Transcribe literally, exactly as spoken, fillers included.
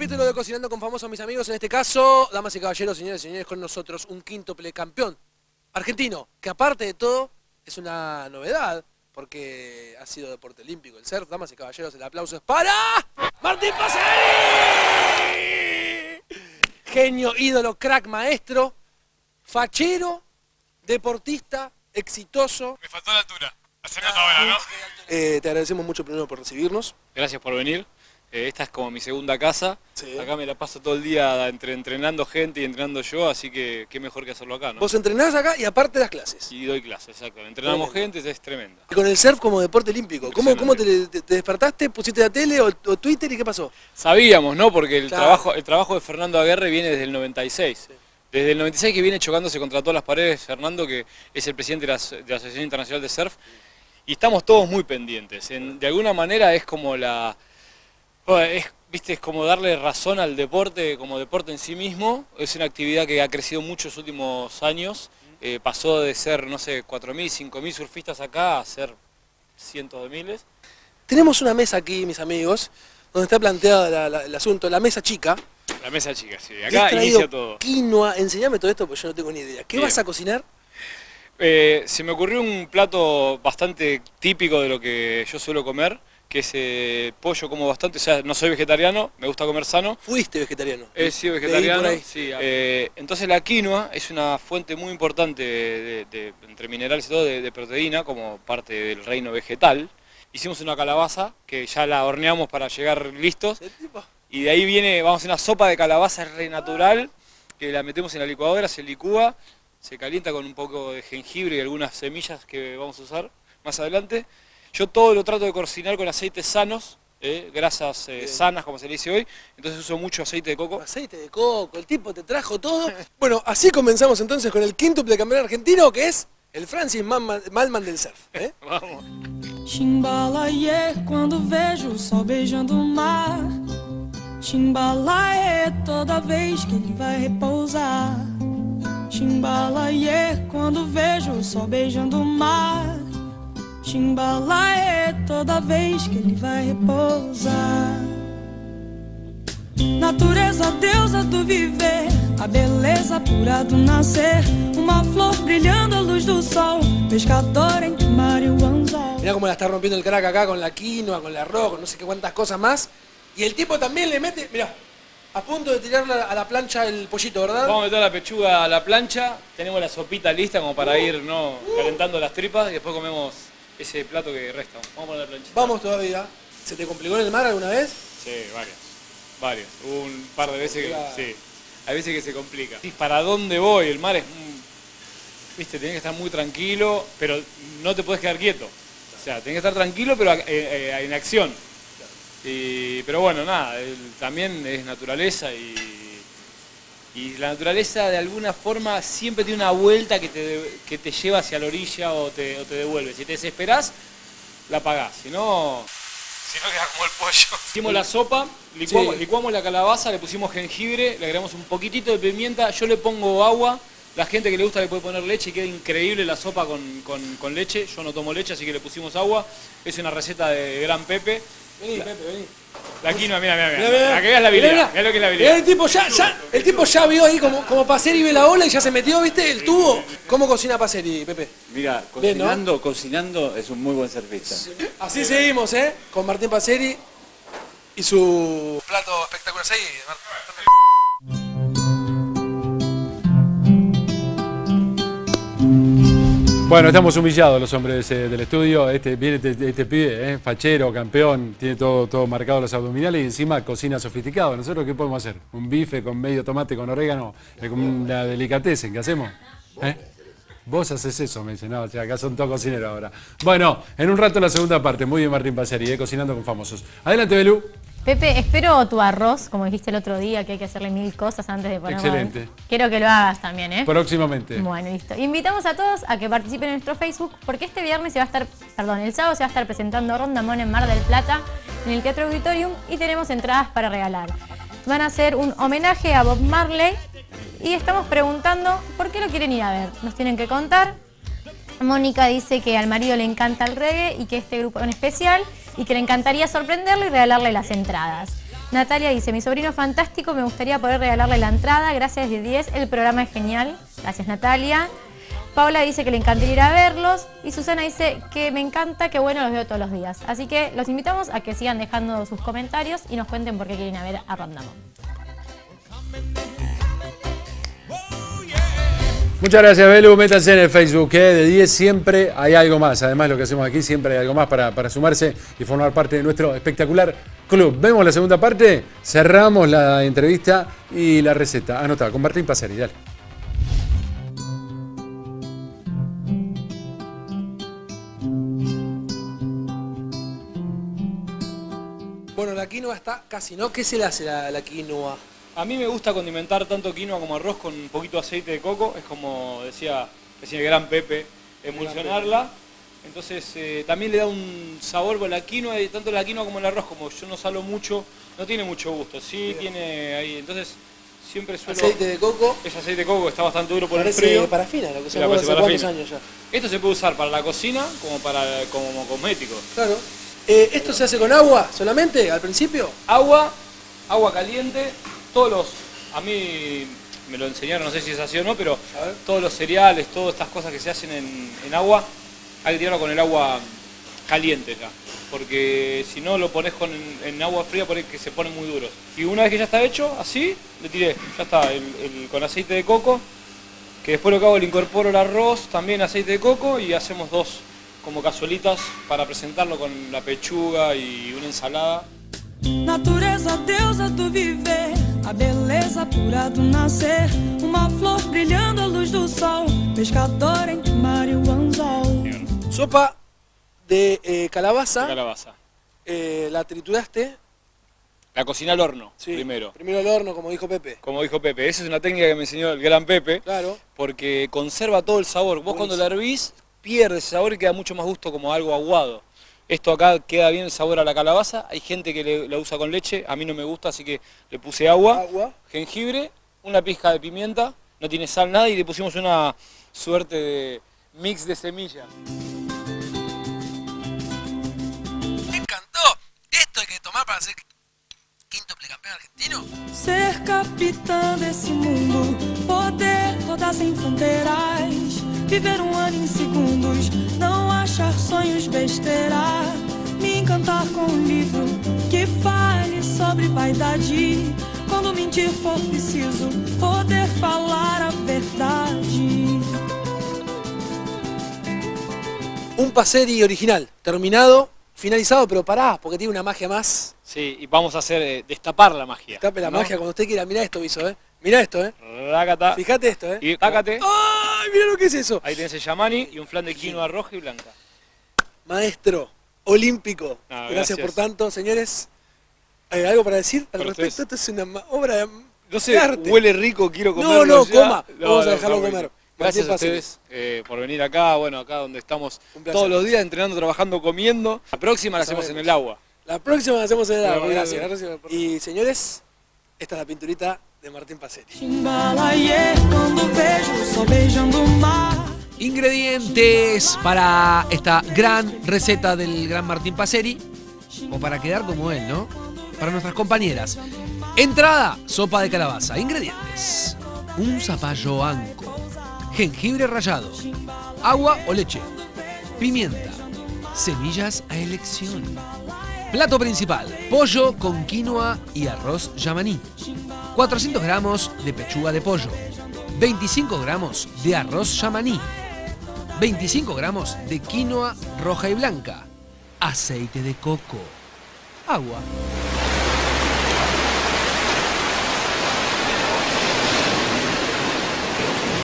capítulo de Cocinando con Famosos, mis amigos. En este caso, damas y caballeros, señores y señores, con nosotros un quíntuple campeón argentino, que aparte de todo, es una novedad, porque ha sido deporte olímpico el surf. Damas y caballeros, el aplauso es para Martín Pazzeri. Genio, ídolo, crack, maestro, fachero, deportista, exitoso. Me faltó la altura. Hace rato ahora, ¿no? Eh, te agradecemos mucho primero por recibirnos. Gracias por venir. Eh, esta es como mi segunda casa. Sí. Acá me la paso todo el día entre, entrenando gente y entrenando yo, así que qué mejor que hacerlo acá, ¿no? Vos entrenás acá y aparte das clases. Y doy clases, exacto. Entrenamos gente, es tremenda. Y con el surf como deporte olímpico. ¿Cómo, cómo te, te, te despertaste? ¿Pusiste la tele o, o Twitter y qué pasó? Sabíamos, ¿no? Porque el, Claro. trabajo, el trabajo de Fernando Aguerre viene desde el noventa y seis. Sí. Desde el noventa y seis que viene chocándose contra todas las paredes, Fernando, que es el presidente de la, de la Asociación Internacional de Surf. Y estamos todos muy pendientes. En, de alguna manera es como la... Es, viste, es como darle razón al deporte como deporte en sí mismo. Es una actividad que ha crecido mucho en los últimos años. Eh, pasó de ser, no sé, cuatro mil, cinco mil surfistas acá a ser cientos de miles. Tenemos una mesa aquí, mis amigos, donde está planteado la, la, el asunto, la mesa chica. La mesa chica, sí. Acá traído inicia todo. Quinoa. Enseñame todo esto porque yo no tengo ni idea. ¿Qué Bien. vas a cocinar? Eh, se me ocurrió un plato bastante típico de lo que yo suelo comer, que es eh, pollo, como bastante, o sea, no soy vegetariano, me gusta comer sano. Fuiste vegetariano. He sido Leí vegetariano, por ahí. sí. Eh, entonces la quinoa es una fuente muy importante, de, de, entre minerales y todo, de, de proteína, como parte del reino vegetal. Hicimos una calabaza, que ya la horneamos para llegar listos, y de ahí viene, vamos a hacer una sopa de calabaza re natural, que la metemos en la licuadora, se licúa, se calienta con un poco de jengibre y algunas semillas que vamos a usar más adelante. Yo todo lo trato de cocinar con aceites sanos, eh, grasas eh, sanas, como se le dice hoy, entonces uso mucho aceite de coco. Aceite de coco, el tipo te trajo todo. Bueno, así comenzamos entonces con el quíntuple campeón argentino, que es el Francis Malman, Malman del surf. ¿eh? Vamos. Chimbalaie, quando vejo o sol beijando o mar. Chimbalaie, toda vez que ele vai repousar. Chimbalaie, quando vejo o sol beijando o mar. Chimbalaie, toda vez que ele vai repousar. Natureza, deusa do viver, a beleza pura do nascer. Uma flor brilhando à luz do sol, pescador entre o mar e o anzol. Mirá cómo la está rompiendo el crack acá con la quinoa, con el arroz, con no sé qué cuántas cosas más. Y el tipo también le mete, mirá, a punto de tirar a la plancha el pollito, ¿verdad? Vamos a meter la pechuga a la plancha, tenemos la sopita lista como para ir no calentando las tripas y después comemos ese plato que resta. Vamos a poner la plancha. Vamos todavía. ¿Se te complicó en el mar alguna vez? Sí, varias. Varias. Hubo un par de veces que Claro. sí. Hay veces que se complica. ¿Para dónde voy? El mar es un... Viste, tenés que estar muy tranquilo, pero no te podés quedar quieto. O sea, tenés que estar tranquilo, pero eh, eh, en acción. Y, pero bueno, nada, el, también es naturaleza y, y la naturaleza de alguna forma siempre tiene una vuelta que te, que te lleva hacia la orilla o te, o te devuelve. Si te desesperás, la pagás. Si no... Si no queda como el pollo. Hicimos la sopa, licuamos, Sí. licuamos la calabaza, le pusimos jengibre, le agregamos un poquitito de pimienta, yo le pongo agua, la gente que le gusta le puede poner leche y queda increíble la sopa con, con, con leche, yo no tomo leche así que le pusimos agua, es una receta de Gran Pepe. Vení, La- Pepe, vení. La quinoa, mira, mira, Mirá, mira, mirá. para que veas la Mirá, habilidad, mirá. mirá lo que es la Mirá, habilidad. el tipo ya, ya, el tipo ya vio ahí como, como Pazzeri ve la ola y ya se metió, ¿viste? El tubo. ¿Cómo cocina Pazzeri, Pepe? Mira, Bien, ¿no? cocinando, cocinando es un muy buen surfista. Así seguimos, ¿eh? Con Martín Pazzeri y su plato espectacular. Seguí, Martín. Bueno, estamos humillados los hombres eh, del estudio. Este viene este, este pibe, eh, fachero, campeón, tiene todo, todo marcado los abdominales y encima cocina sofisticado. ¿Nosotros qué podemos hacer? ¿Un bife con medio tomate con orégano? Eh, con una delicatessen, ¿qué hacemos? ¿Eh? Vos haces eso, me dice. No, o sea, acá son todos cocineros ahora. Bueno, en un rato la segunda parte. Muy bien, Martín Pazzeri, eh, cocinando con famosos. Adelante, Belú. Pepe, espero tu arroz, como dijiste el otro día, que hay que hacerle mil cosas antes de ponerlo. Excelente. Quiero que lo hagas también, ¿eh? Próximamente. Bueno, listo. Invitamos a todos a que participen en nuestro Facebook, porque este viernes se va a estar, perdón, el sábado se va a estar presentando Rondamón en Mar del Plata, en el Teatro Auditorium, y tenemos entradas para regalar. Van a hacer un homenaje a Bob Marley, y estamos preguntando por qué lo quieren ir a ver. Nos tienen que contar. Mónica dice que al marido le encanta el reggae y que este grupo en especial, y que le encantaría sorprenderle y regalarle las entradas. Natalia dice, mi sobrino fantástico, me gustaría poder regalarle la entrada. Gracias de diez, el programa es genial. Gracias, Natalia. Paula dice que le encantaría ir a verlos. Y Susana dice que me encanta, que bueno, los veo todos los días. Así que los invitamos a que sigan dejando sus comentarios y nos cuenten por qué quieren ir a ver a Rondamón. Muchas gracias, Belu. Métanse en el Facebook, que de diez siempre hay algo más. Además de lo que hacemos aquí, siempre hay algo más para, para sumarse y formar parte de nuestro espectacular club. Vemos la segunda parte, cerramos la entrevista y la receta. Anota, con Martín Passeri, dale. Bueno, la quinoa está casi, ¿no? ¿Qué se le hace a la, la quinoa? A mí me gusta condimentar tanto quinoa como arroz con un poquito de aceite de coco. Es como decía, decía el gran Pepe, emulsionarla. Entonces eh, también le da un sabor con la quinoa, y tanto la quinoa como el arroz, como yo no salo mucho, no tiene mucho gusto. Sí, bien. Tiene ahí, entonces siempre suelo... Aceite de coco. Es aceite de coco, está bastante duro por parece el frío. parafina, lo que se hace hace cuántos años ya. Esto se puede usar para la cocina como para como cosmético. Claro. Eh, ¿Esto se hace con agua solamente al principio? Agua, agua caliente, todos los... A mí me lo enseñaron, no sé si es así o no, pero todos los cereales, todas estas cosas que se hacen en, en agua, hay que tirarlo con el agua caliente ya. Porque si no lo pones con, en agua fría, por que se ponen muy duros. Y una vez que ya está hecho, así, le tiré, ya está, el, el, con aceite de coco, que después lo que hago, le incorporo el arroz, también aceite de coco, y hacemos dos como cazuelitas para presentarlo con la pechuga y una ensalada. Natureza, deusa do viver, a beleza pura do nascer, uma flor brilhando a luz do sol, pescador entre mar y o anzol. Sopa de eh, calabaza. De calabaza. Eh, la trituraste. La cocina al horno, Sí, primero. Primero al horno, como dijo Pepe. Como dijo Pepe, esa es una técnica que me enseñó el gran Pepe. Claro. Porque conserva todo el sabor. Vos Buenísimo. cuando la hervís, pierde ese sabor y queda mucho más gusto como algo aguado. Esto acá queda bien el sabor a la calabaza. Hay gente que le, la usa con leche, a mí no me gusta, así que le puse agua, Agua. jengibre, una pizca de pimienta, no tiene sal, nada, y le pusimos una suerte de mix de semillas. Me encantó. Esto hay que tomar para ser quíntuple campeón argentino. Ser capitã desse mundo, poder rodar sem fronteiras, viver um ano em segundos, não achar sonhos besteira, me encantar com um livro que fale sobre vaidade, quando mentir for preciso, poder falar a verdade. Un Passeri original, terminado, finalizado, pero pará, porque tiene una magia más. Sí, y vamos a hacer eh, destapar la magia. Tape la ¿no? magia cuando usted quiera. Mirá esto, Viso, ¿eh? Mirá esto, ¿eh? Rácata. Fíjate esto, ¿eh? Y tácate. ¡Ay, mirá lo que es eso! Ahí tenés el yamani y un flan de quinoa roja y blanca. Maestro olímpico. No, gracias. gracias. por tanto, señores. ¿Hay algo para decir al Para respecto? ustedes. Esto es una ma- obra de, No sé, de arte. huele rico, quiero No, comerlo no, ya. coma. No, Vamos a no, dejarlo está comer. bueno. Gracias a Martín Passeri. ustedes eh, por venir acá, bueno, acá donde estamos Un placer. todos los días entrenando, trabajando, comiendo. La próxima la hacemos Sabemos. en el agua. La próxima la hacemos en el agua. Bueno, Gracias. bueno. gracias por- Y señores, esta es la pinturita de Martín Passeri. Chimbalaie, quando vejo o sol beijando o mar. Ingredientes para esta gran receta del gran Martín Passeri, o para quedar como él, ¿no? Para nuestras compañeras. Entrada, sopa de calabaza. Ingredientes: un zapallo anco, jengibre rallado, agua o leche, pimienta, semillas a elección. Plato principal: pollo con quinoa y arroz yamaní, cuatrocientos gramos de pechuga de pollo, veinticinco gramos de arroz yamaní, veinticinco gramos de quinoa roja y blanca, aceite de coco, agua.